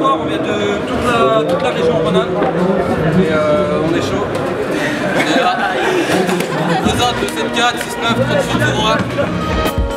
voir, on vient de toute la région Rhône-Alpes. Et on est chaud. On est là. On présente le 74 69 38 01.